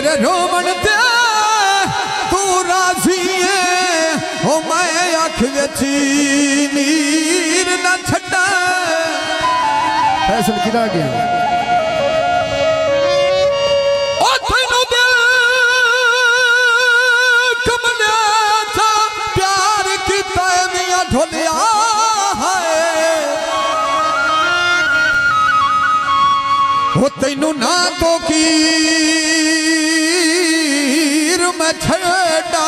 मेरे रोमन ते तू राजी है ओ मैं अख विच नीर ना छड्डा फैसल किदा गया ओ तैनू दिल कमलिया था प्यार कीता मियां ढोलिया वो तैनू ना तो कीर मैं छड़ा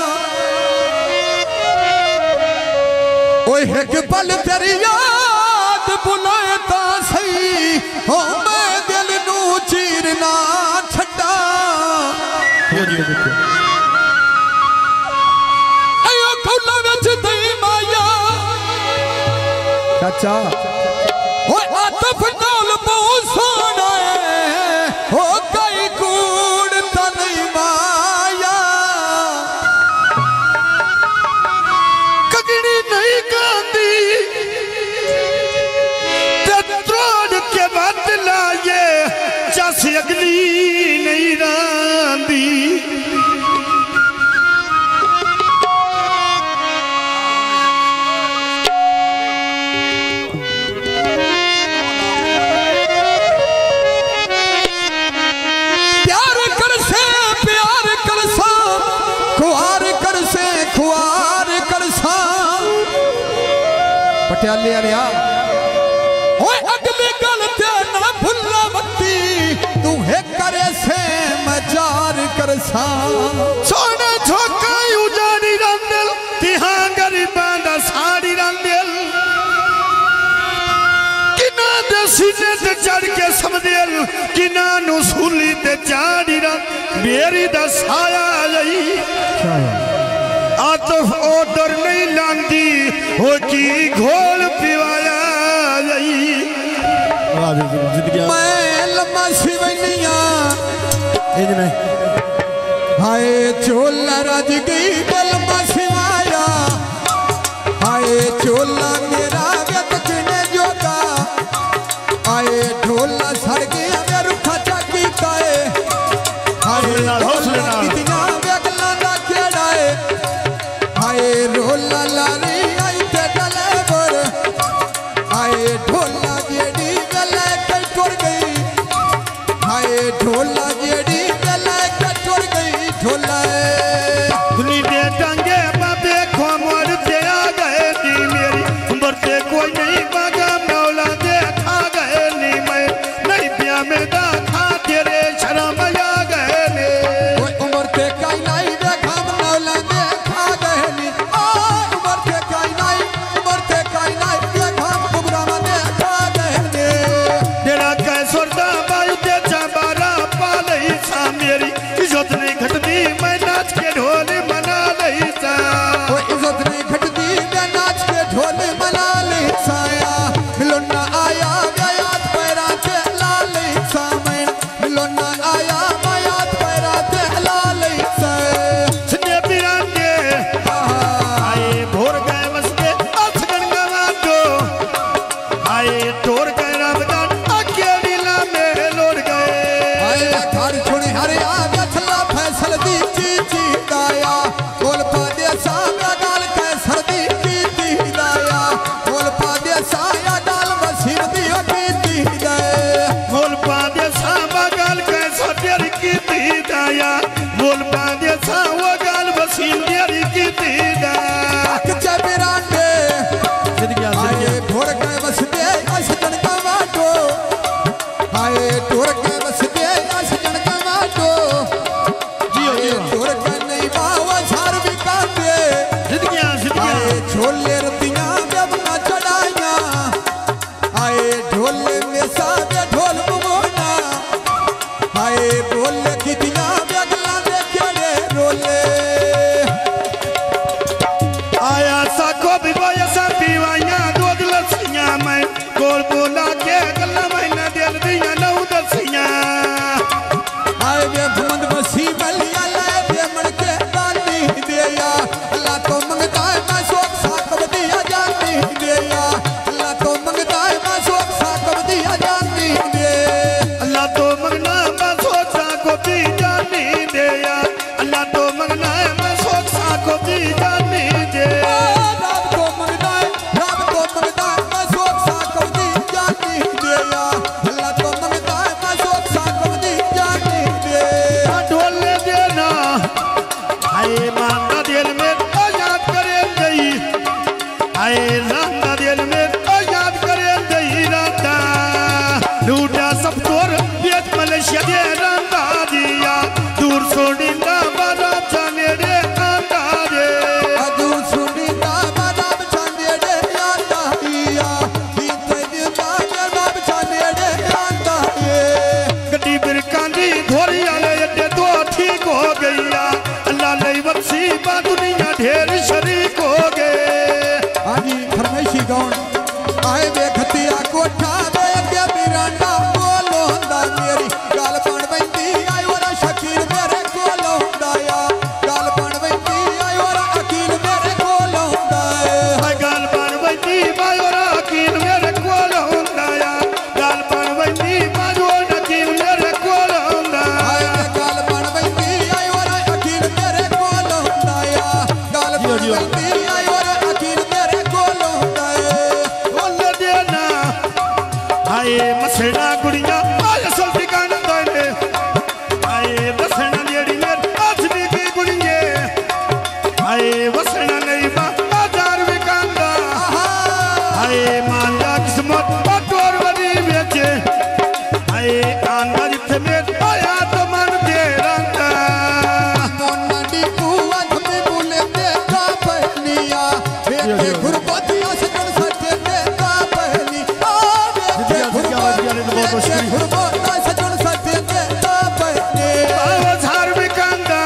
ओए एक पल तेरी याद बुलाए ता सही ओ मैं दिल नू चीर ना छड़ा अयो कौला विच दई माया चाचा ओए आतफ नाल बहुत सोना ओ कई कूड़ तनी माया कगड़ी नहीं गांधी ते त्रोड़ के बद लाए जस अगली नहीं रांदी पटियाले आलिया ओए अगली गल ते ना भुल्ला मती तू है करे से मजार करसा सोने झोका उजाड़ी रंदल तिहां गरीबां दा साड़ी रंदल किना दे सीने ते चढ़ के समदेल किना नु सूली ते चाड़ी रंद मेरी दा साया आई आतफ ओदर नहीं लांदी हो की घोल पिवाया मैं लम्मा सिवनिया हाय चोला रज गई लम्मा सिवाया हाय चोला मेरा व्यत किने जोगा आए ढोला सड़ गया वे रुखा चाकी काए हाय कितियां वेगला दा खेड़ाए हाय रोला लारी आई ते डले पर हाय ढोला जेड़ी गले के टुर गई हाय ढोला जेड़ी गले के टुर गई ढोला दुनी दे टांगे बाबे खो मोर ते आ गए नी मेरी उम्र ते कोई नहीं बागा मौला दे खा गए नी मैं नहीं पिया मिलदा खा तेरे शर्म आ गए ने कोई उम्र ते काई नहीं देखा मौला दे खा गए नी उम्र ते काई नहीं देखा कुबरा दे खा गए ने तेरा कैसुरदा बाई ते चाबारा पा लई सा मेरी इज्जत नहीं घटदी मैं नाच के ढोल मना लई सा कोई इज्जत नहीं घटदी मैं नाच के ढोल मना लई साया मिलना आया गयात पैरा ते ला लई सा मैं मिलना आया गयात पैरा ते ला लई सा सने बिरांगे आए भोर गए वसके असगन गवा दो आए तोड़ गए रबदान अकेली ला मेरे लोड़ गए आए घर छोड़ी हरे आ गथला फैसल दी चीची दाया बोल पा दे साया गाल कैसर दी कीती दाया बोल पा दे साया गाल वसीर दी कीती दाया बोल पा दे सावा गाल कैसा तेरी की दाया बोल पा दे सावा गाल वसील तेरी की दाया कच्चा बिरांडे आए ढोर के बसदे अस जनका वाटो आए ढोर के बसदे अस जनका वाटो जियो ढोर के नहीं बावा झार भी काटे आए छोले रतियां बेबना चढ़ाइया आए ढोले में सादे ढोल मुगोना आए बोले कितियां बेगला दे खेड़े रोले आया साको भी बोया सा पीवाइया दूध लस्सियां मैं कोल बोला के गल्ला महीना दिल दिया नौ दसियां आए वे भमंद मसी मलिया लाए वे मन के दानी दिया अल्लाह तो मंगता है मैं सोख साकब दिया जानी दिया अल्लाह तो मंगता है मैं सोख साकब दिया जानी दे अल्लाह तो मंगना बस सोचा को भी जानी शदे रंदा दिया दूर सोनिंदा बारा चानेड़े आंदा रे दूर सोनिंदा बारा चानेड़े आंदा दिया बीते दिया बारा चानेड़े आंदा रे गड्डी बिरकांदी घोड़ी वाले अड्डे तो ठीक हो गईया अल्लाह लई वसी बा दुनिया ढेर शरीक हो गए। हाँ जी फरमाइशी गौन आए देखतिया कोठा दे के बिराना बोलो हंदा मेरी गाल पान बंदी आई वरा शकील मेरे कोलो हंदा या गाल पान बंदी आई वरा अकील मेरे कोलो हंदा है गाल पान बंदी आई वरा अकील मेरे कोलो हंदा या गाल पान बंदी आई वरा अकील मेरे कोलो हंदा आई गाल पान बंदी आई वरा अकील मेरे कोलो हंदा या गाल पान बंदी आई वरा अकील मेरे कोलो हंदा बोल देना आए मसड़ा गुड़िया आज सल्टी कान दोने आए बसना लेडी मेर आजमी की गुड़िए आए बसना नहीं बा हजार विकांदा आए मांदा किस्मत बटोर वरी बेचे आए आंदा जिथे में आया तो मन दे रंगा मोनडी बुआ धमे बोले देखा पहनिया बेटे गुरबतिया से जन सटे देखा पहनी आ बेटे गुरबतिया से जन सटे देखा पहनी हजार विकांदा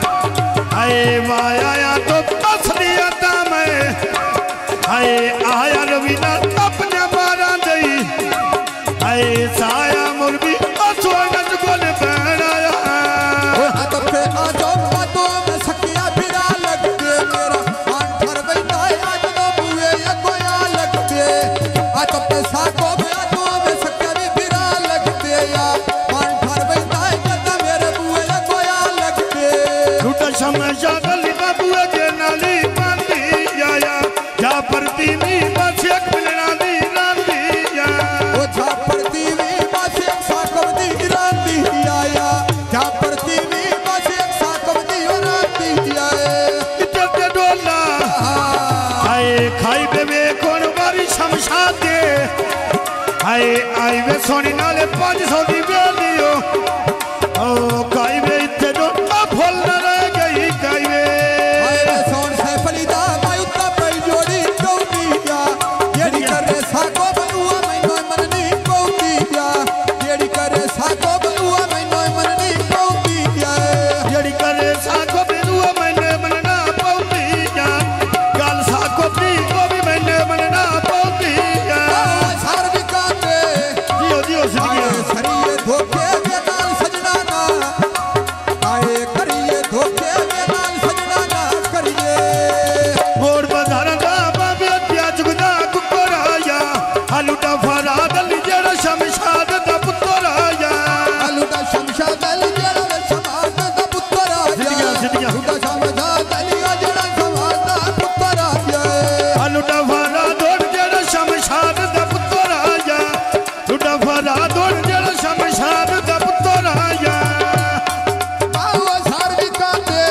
आए वाया तो असली आता मैं आए आया रवीना अपने बारा दई आए साया मुर्गी असोनत गोल बनाया हाथ पे आजो बातों में सकिया फिरा लगते मेरा मान फर बैठा आज तो बुए या कोया लगते हाथ पे साको में आजो में सकिया भी फिरा लगते या मान फर बैठा कदा मेरे बुए या कोया लगते लुटा समझा गली बाबूए के नाली पानी आया जा परती नी बस एक मिलना दी रांदी या ओ जा परती वी बस एक साको दी रांदी आया जा परती वी बस एक साको दी रांदी आया इतने डोला आए खाई बेबे कौन बारी शमशा दे आए आई वे सोनी नाले 500 दी बेलियो ओ खाई वे इतने डोला फुल न रह गई खाई वे सोन से फलीदा मायुता पे जोड़ी कौतिया येड़ी करे साको बलुआ मैनो मननी कौतिया येड़ी करे साको बलुआ मैनो मननी कौतिया जड़ी करे साको बेलुआ मैंने मनना पौती जा गाल साको दी को भी मैंने मनना पौती जा सार बिकाते जियो आए जिंदगी सरिये धोखे के नाल सजना ना आए करिए धोखे के नाल सजना ना करिए मोर बधारा दा बाबे प्याज गुदा कुकराया आलू दा फरा दल जरा शमशाद दा पुतराया अलुदा शमशाद अली जड़ा समाज दा पुत्र आया जिंदगी अलुदा शमशाद अली जड़ा समाज दा पुत्र आया आलू दा फरा दौड़ जरा शमशाद दा पुतराया लुटा फरा दौड़ जरा शमशाद दा पुतराया आओ सार बिकाते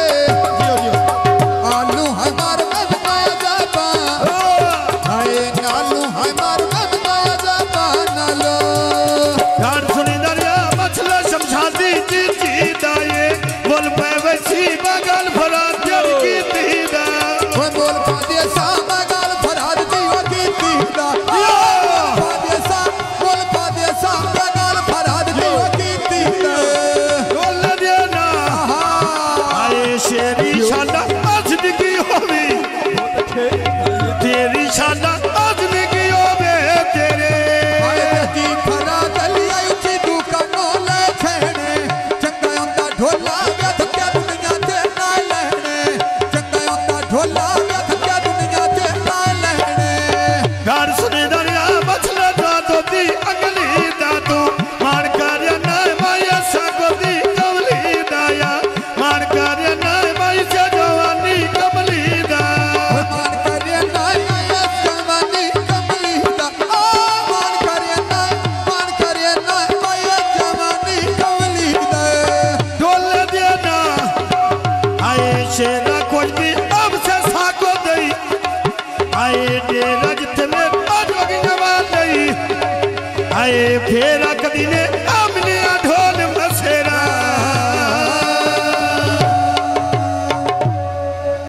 आलू हमार में बनाया जाता हाय नालू हमार में बनाया जाता नालो यार सुनी दरिया मछला शमशादी जी दाए बोल पे वैसी बगल फरा जल की दीदा वो बोल पादे सा मगाल फराद दी वो की तीदा पादे सा बोल पादे सा मगाल फराद दी वो की तीदा बोल देना आए शेरी शाला आज निकी होवी तेरी शाला आज निकी होवे तेरे आए दी फराद अली आई ची दुकानों ले छेने चंगा होंदा ढोला व्यथ क्या दुनिया ते ना लेने चंगा होंदा ढोला व्यथ क्या दुनिया ते ना लेने यार सुनी दरिया मछला दा दोती अगली दा तू मान कर ना माया सागो दी कमली दाया मान कर ना माई से जवानी कमली दा मान करे ना आया जवानी कमली दा आ मान करे ना आया जवानी कमली दा डोल देना आए शेरा कोई भी अब से सागो दई आए डेरा जिथे में जोगी जवान दई आए फेरा कदी ने